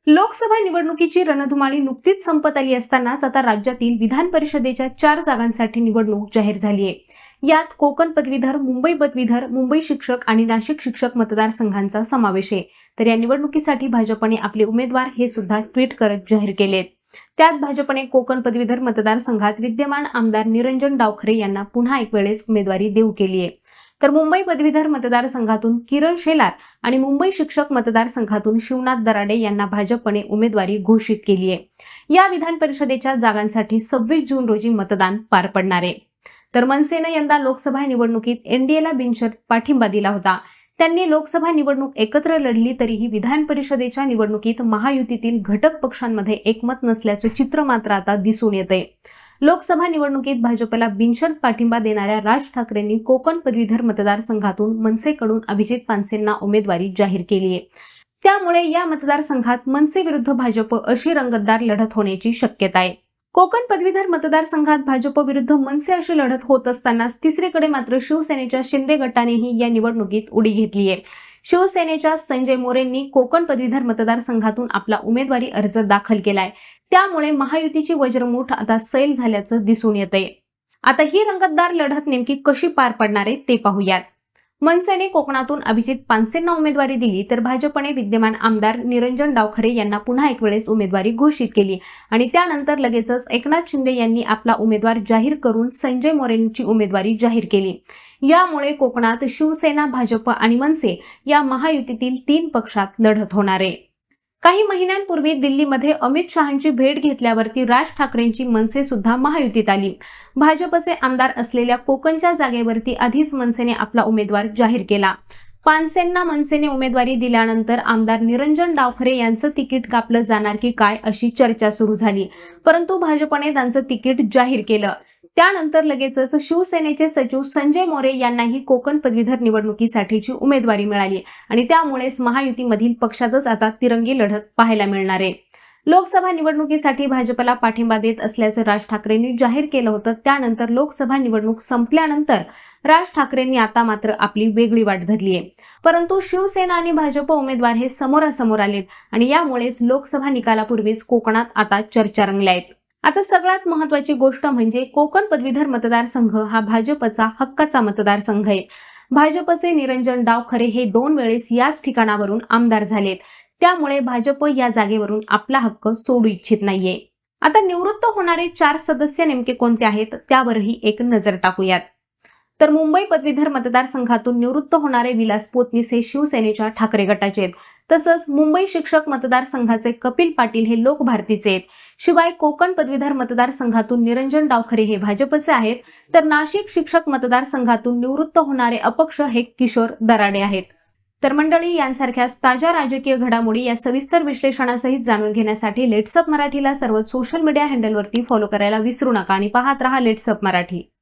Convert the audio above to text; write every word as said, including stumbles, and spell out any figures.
लोकसभा निवडणुकीची रणधुमाळी नुकतीच संपत आली असतानाच आता राज्यातील विधान परिषदेच्या चार जागांसाठी निवडणूक जाहीर झाली आहे। यात कोकण पदवीधर, मुंबई पदवीधर, मुंबई शिक्षक आणि नाशिक शिक्षक मतदारसंघांचा समावेश आहे। तर या निवडणुकीसाठी भाजपने आपले उमेदवार हे सुद्धा ट्विट करत जाहीर केलेत। त्यात भाजपने कोकण पदवीधर मतदारसंघात विद्यमान आमदार निरंजन डावखरे यांना पुन्हा एक वेळेस उमेदवारी देऊ केली आहे। तर मुंबई पदवीधर मतदारसंघातून किरण शेलार आणि मुंबई शिक्षक मतदारसंघातून शिवनाथ दराडे यांना भाजपने उमेदवारी घोषित केली आहे। या विधान परिषदेच्या जागांसाठी सव्वीस जून रोजी मतदान पार पडणार आहे। तर मनसेने यंदा लोकसभा निवडणुकीत एनडीएला बिनशर्त पाठिंबा दिला होता। त्यांनी लोकसभा निवडणूक एकत्र लढली तरीही विधान परिषदेच्या निवडणुकीत महायुतीतील घटक पक्षांमध्ये एकमत नसल्याचे चित्र मात्र आता दिसून येते। लोकसभा निवडणुकीत भाजपला बिनशर्त पाठिंबा देणाऱ्या राज ठाकरेंनी कोकण पदवीधर मतदारसंघातून मनसेकडून अभिजित पानसेंना उमेदवारी जाहीर केली आहे। त्यामुळे या मतदारसंघात मनसे विरुद्ध भाजप अशी रंगतदार लढत होण्याची शक्यता आहे। कोकण पदवीधर मतदारसंघात भाजप विरुद्ध मनसे अशी लढत होत असतानाच तिसरीकडे मात्र शिवसेनेच्या शिंदे गटानेही या निवडणुकीत उडी घेतली आहे। शिवसेनेच्या संजय मोरेंनी कोकण पदवीधर मतदारसंघातून आपला उमेदवारी अर्ज दाखल केलाय। त्यामुळे महायुतीची वज्रमुठ आता सैल झाल्याचं दिसून येतंय। आता ही रंगतदार लढत नेमकी कशी पार पडणार आहे ते पाहूयात। मनसेने कोकणातून अभिजित पानसेंना उमेदवारी दिली तर भाजपने विद्यमान आमदार निरंजन डावखरे यांना पुन्हा एक वेळेस उमेदवारी घोषित केली आणि त्यानंतर लगेचच एकनाथ शिंदे यांनी आपला उमेदवार जाहीर करून संजय मोरेंची उमेदवारी जाहीर केली। यामुळे कोकणात शिवसेना, भाजप आणि मनसे या महायुतीतील तीन पक्षात लढत होणार आहे। काही महिन्यांपूर्वी दिल्लीमध्ये अमित शहांची भेट घेतल्यावरती राज ठाकरेंची मनसे सुद्धा महायुतीत आली। भाजपचे आमदार असलेल्या कोकणच्या जागेवरती आधीच मनसेने आपला उमेदवार जाहीर केला। पानसेंना मनसेने उमेदवारी दिल्यानंतर आमदार निरंजन डावखरे यांचं तिकीट कापलं जाणार की काय अशी चर्चा सुरू झाली, परंतु भाजपने त्यांचं तिकीट जाहीर केलं। त्यानंतर लगेचच शिवसेनेचे सचिव संजय मोरे यांनाही कोकण पदवीधर निवडणुकीसाठीची उमेदवारी मिळाली आणि त्यामुळेच महायुतीमधील पक्षातच आता तिरंगी लढत पाहायला मिळणार आहे। लोकसभा निवडणुकीसाठी भाजपला पाठिंबा देत असल्याचं राज ठाकरेंनी जाहीर केलं होतं। त्यानंतर लोकसभा निवडणूक संपल्यानंतर राज ठाकरेंनी आता मात्र आपली वेगळी वाट धरली आहे, परंतु शिवसेना आणि भाजप उमेदवार हे समोरासमोर आलेत आणि यामुळेच लोकसभा निकालापूर्वीच कोकणात आता चर्चा रंगल्या आहेत। आता सगळ्यात महत्त्वाची गोष्ट म्हणजे कोकण पदवीधर मतदारसंघ हा भाजपचा हक्काचा मतदारसंघ आहे। भाजपचे निरंजन डावखरे हे दोन वेळेस याच ठिकाणावरून आमदार झालेत, त्यामुळे भाजप या जागेवरून आपला हक्क सोडू इच्छित नाहीये। आता निवृत्त होणारे चार सदस्य नेमके कोणते आहेत त्यावरही एक नजर टाकूयात। तर मुंबई पदवीधर मतदारसंघातून निवृत्त होणारे विलास पोतनीस हे शिवसेनेच्या ठाकरे गटाचे आहेत, तसंच मुंबई शिक्षक मतदारसंघाचे कपिल पाटील हे लोक भारतीचे आहेत। शिवाय कोकण पदवीधर मतदारसंघातून निरंजन डावखरे हे भाजपचे आहेत, तर नाशिक शिक्षक मतदारसंघातून निवृत्त होणारे अपक्ष हे किशोर दराडे आहेत। तर मंडळी, यांसारख्या ताज्या राजकीय घडामोडी या सविस्तर विश्लेषणासहित जाणून घेण्यासाठी लेट्स अप मराठीला सर्व सोशल मीडिया हँडलवरती फॉलो करायला विसरू नका आणि पाहत रहा लेट्स अप मराठी।